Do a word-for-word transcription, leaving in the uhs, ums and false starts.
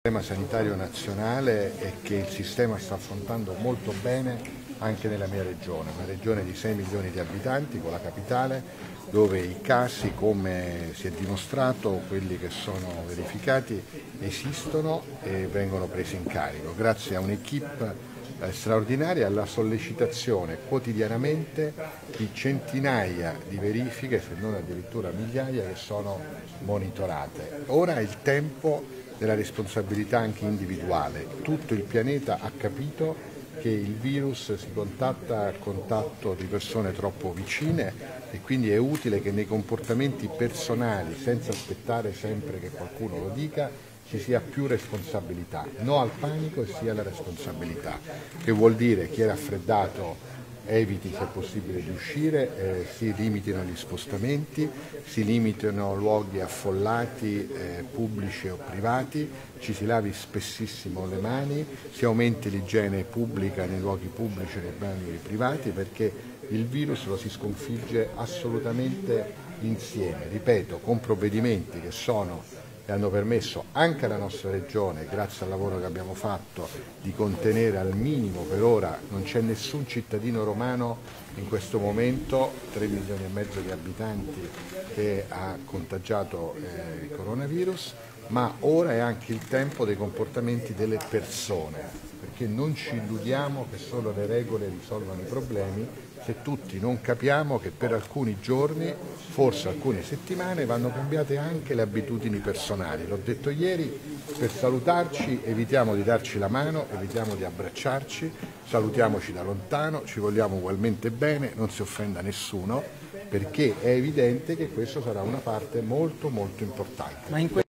Il sistema sanitario nazionale è che il sistema sta affrontando molto bene anche nella mia regione, una regione di sei milioni di abitanti con la capitale, dove i casi, come si è dimostrato, quelli che sono verificati, esistono e vengono presi in carico, grazie a un'equipe straordinaria e alla sollecitazione quotidianamente di centinaia di verifiche, se non addirittura migliaia, che sono monitorate. Ora è il tempo della responsabilità anche individuale. Tutto il pianeta ha capito che il virus si contatta al contatto di persone troppo vicine e quindi è utile che nei comportamenti personali, senza aspettare sempre che qualcuno lo dica, ci sia più responsabilità. No al panico e sia alla responsabilità, che vuol dire chi è raffreddato eviti se possibile di uscire, eh, si limitino gli spostamenti, si limitino luoghi affollati, eh, pubblici o privati, ci si lavi spessissimo le mani, si aumenti l'igiene pubblica nei luoghi pubblici e nei bagni privati, perché il virus lo si sconfigge assolutamente insieme, ripeto, con provvedimenti che sono e hanno permesso anche alla nostra regione, grazie al lavoro che abbiamo fatto, di contenere al minimo per ora. Non c'è nessun cittadino romano in questo momento, tre milioni e mezzo di abitanti, che ha contagiato eh, il coronavirus, ma ora è anche il tempo dei comportamenti delle persone, perché non ci illudiamo che solo le regole risolvano i problemi, se tutti non capiamo che per alcuni giorni, forse alcune settimane, vanno cambiate anche le abitudini personali. L'ho detto ieri, per salutarci evitiamo di darci la mano, evitiamo di abbracciarci, salutiamoci da lontano, ci vogliamo ugualmente bene, non si offenda nessuno, perché è evidente che questa sarà una parte molto molto importante.